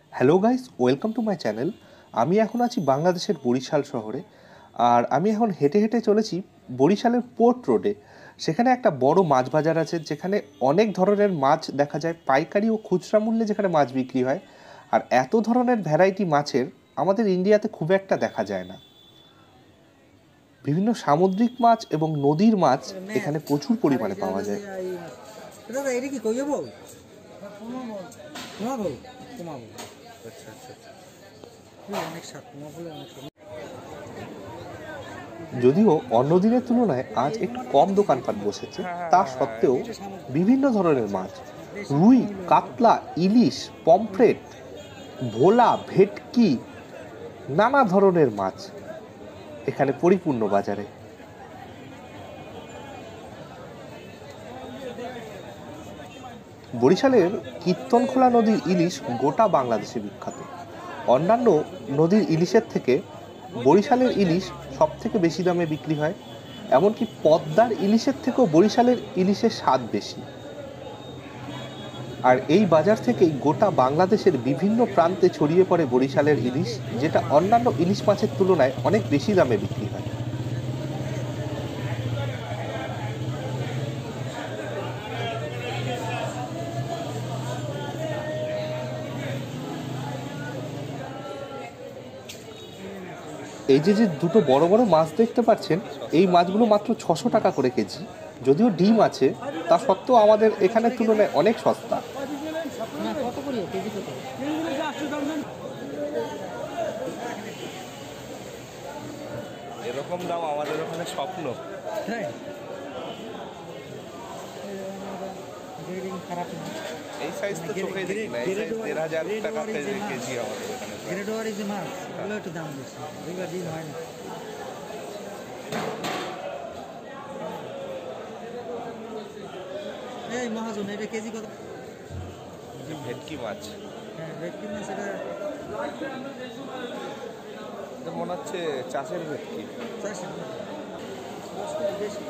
Hello guys, welcome to my channel. আমি এখন আছি বাংলাদেশের বরিশাল শহরে। আর আমি এখন হেঁটে হেঁটে চলেছি বরিশালের পোর্ট রোডে। সেখানে একটা বড় মাছ বাজার আছে, যেখানে অনেক ধরনের মাছ দেখা যায়, পাইকারি ও খুচরা মূল্যে যেখানে মাছ বিক্রি হয়। আর এত ধরনের ভ্যারাইটি মাছের আমাদের ইন্ডিয়াতে খুব একটা দেখা যায় না। বিভিন্ন সামুদ্রিক মাছ এবং নদীর মাছ এখানে প্রচুর পরিমাণে পাওয়া যায়। যদিও অন্য দিনের তুলনায় আজ একটু কম দোকানপাট বসেছে, তা সত্ত্বেও বিভিন্ন ধরনের মাছ, রুই, কাতলা, ইলিশ, পমফ্রেট, ভোলা, ভেটকি, নানা ধরনের মাছ এখানে পরিপূর্ণ বাজারে। বরিশালের কীর্তনখোলা নদীর ইলিশ গোটা বাংলাদেশে বিখ্যাত। অন্যান্য নদীর ইলিশের থেকে বরিশালের ইলিশ সব থেকে বেশি দামে বিক্রি হয়। এমনকি পদ্মার ইলিশের থেকেও বরিশালের ইলিশের স্বাদ বেশি। আর এই বাজার থেকেই গোটা বাংলাদেশের বিভিন্ন প্রান্তে ছড়িয়ে পড়ে বরিশালের ইলিশ, যেটা অন্যান্য ইলিশ মাছের তুলনায় অনেক বেশি দামে বিক্রি হয়। এই যে দুটো বড় বড় মাছ দেখতে পাচ্ছেন, এই মাছগুলো মাত্র 600 টাকা করে কেজি। যদিও ডিম আছে, তা সত্ত্বেও আমাদের এখানের তুলনায় অনেক সস্তা। এরকম দাম আমাদের ওখানে স্বপ্ন। এই সাইজ তো চোখে দেখি না। এই সাইজ 1500 টাকা কেজি আমাদের এখানে। গ্রেডওয়ারি যে মাছ ওগুলো একটু দাম বেশি, দুইবার দিন হয় না। এই মহাজন, এটা কেজি কত? ভেটকি মাছ। হ্যাঁ, ভেটকি মাছ এটা মনে হচ্ছে চাষের ভেটকি। চারশো বেশি।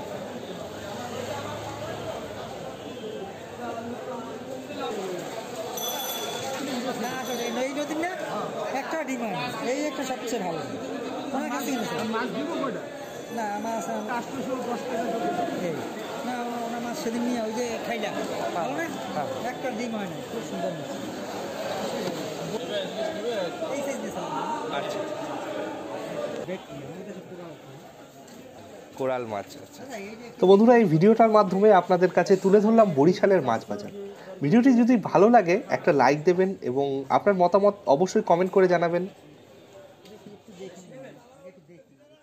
না আসলে এই নদীর না একটা ডিমান্ড, এই একটা সবচেয়ে ভালো। আমার কাছে না মাছ এই না, ওনার মাছ সেদিন নিয়ে ওই যে খাইলাম, ভালো না? একটা ডিম হয় না, খুব সুন্দর মাছ। এই সাইজ দিয়েছে আচ্ছা, কোরাল মাছ। আচ্ছা, তো বন্ধুরা, এই ভিডিওটার মাধ্যমে আপনাদের কাছে তুলে ধরলাম বরিশালের মাছ বাজার। ভিডিওটি যদি ভালো লাগে একটা লাইক দেবেন এবং আপনার মতামত অবশ্যই কমেন্ট করে জানাবেন।